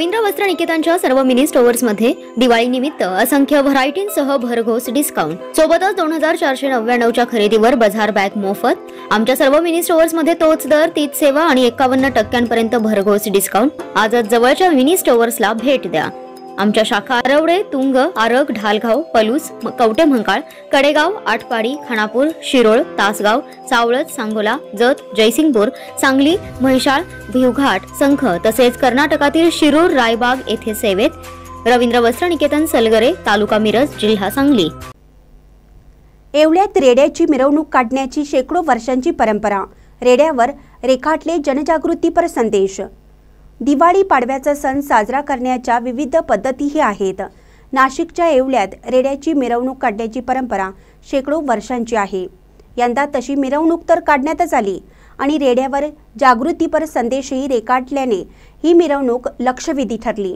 रवींद्र वस्त्र निकेतनच्या सर्व मिनी स्टोअर्समध्ये दिवाळीनिमित्त असंख्य व्हरायटींसह भरघोस डिस्काउंट। सोबतच 2499च्या खरेदीवर बाजार बॅग मोफत। आमच्या सर्व मिनी स्टोअर्समध्ये तोच दर, तीच सेवा आणि 51% भरघोस डिस्काउंट। आजच जवळच्या मिनी स्टोअर्सला भेट द्या। आमच्या शाखा आरवडे, तुंग, आरग, ढालगाव, पलूस, कवठेमहांकाळ, कडेगाव, आटपाडी, खानापूर, शिरोळ, तासगाव, सावळत, सांगोला, जत, जयसिंगपूर, सांगली, म्हैसाळ, भिवघाट, संख तसेच कर्नाटकातील शिरूर, रायबाग येथे सेवेत। रवींद्र वस्त्र निकेतन, सलगरे, तालुका मिरज, जिल्हा सांगली। येवल्यात रेड्याची मिरवणूक काढण्याची शेकडो वर्षांची परंपरा। रेड्यावर रेखाटले जनजागृतीपर संदेश। दिवाळी पाडव्याचा सण साजरा करण्याच्या विविध पद्धतीही आहेत। नाशिकच्या येवल्यात रेड्याची मिरवणूक काढण्याची परंपरा शेकडो वर्षांची आहे। यंदा तशी मिरवणूक तर काढण्यातच आली आणि रेड्यावर जागृतीपर संदेशही रेखाटल्याने ही मिरवणूक लक्षवेधी ठरली।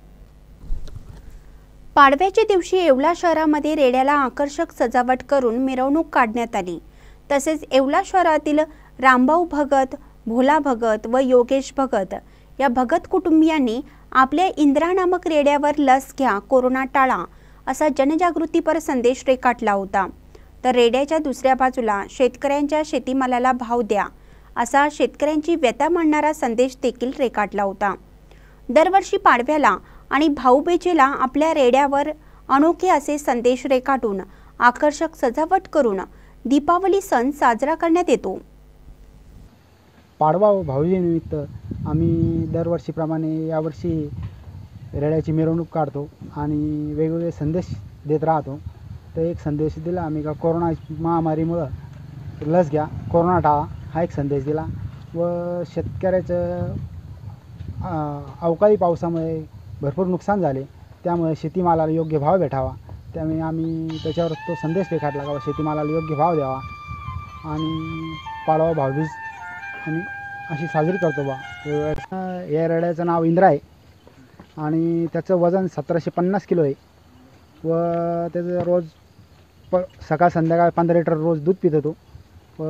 पाडव्याच्या दिवशी येवला शहरामध्ये रेड्याला आकर्षक सजावट करून मिरवणूक काढण्यात आली। तसेच येवला शहरातील रामभाऊ भगत, भोला भगत व योगेश भगत या भगत कुटुंबियांनी आपल्या इंद्रा नामक रेड्यावर लस घ्या, कोरोना टाळा असा जनजागृतीपर संदेश रेखाटला होता। तर रेड्याच्या दुसऱ्या बाजूला शेतकऱ्यांच्या शेतीमालाला भाव द्या असा शेतकऱ्यांची व्यथा मांडणारा संदेश देखील रेखाटला होता। दरवर्षी पाडव्याला आणि भाऊबीजेला आपल्या रेड्यावर अनोखे असे संदेश रेखाटून आकर्षक सजावट करून दीपावली सण साजरा करण्यात येतो। पाडवा व भाऊबीजेनिमित्त आम्ही दरवर्षीप्रमाणे यावर्षी रेड्याची मिरवणूक काढतो आणि वेगवेगळे संदेश देत राहतो। तर एक संदेश दिला आम्ही का कोरोना महामारीमुळे लस घ्या, कोरोना टाळा हा एक संदेश दिला व शेतकऱ्याचं अवकाळी पावसामुळे भरपूर नुकसान झाले, त्यामुळे शेतीमालाला योग्य भाव भेटावा, त्यामुळे आम्ही त्याच्यावर तो संदेश रेखाटला का शेतीमालाला योग्य भाव द्यावा आणि पाडवा भाऊबीज आणि अशी साजरी करतो बा। या रेड्याचं नाव इंद्रा आहे आणि त्याचं वजन 1750 किलो आहे व त्याचं रोज सकाळ संध्याकाळ 15 लिटर रोज दूध पितो तो व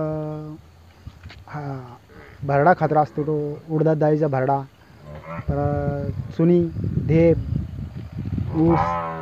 भरडा खात्रा असतो तो, उडदात डाळीचा भरडा, तर चुनी, ढेप, ऊस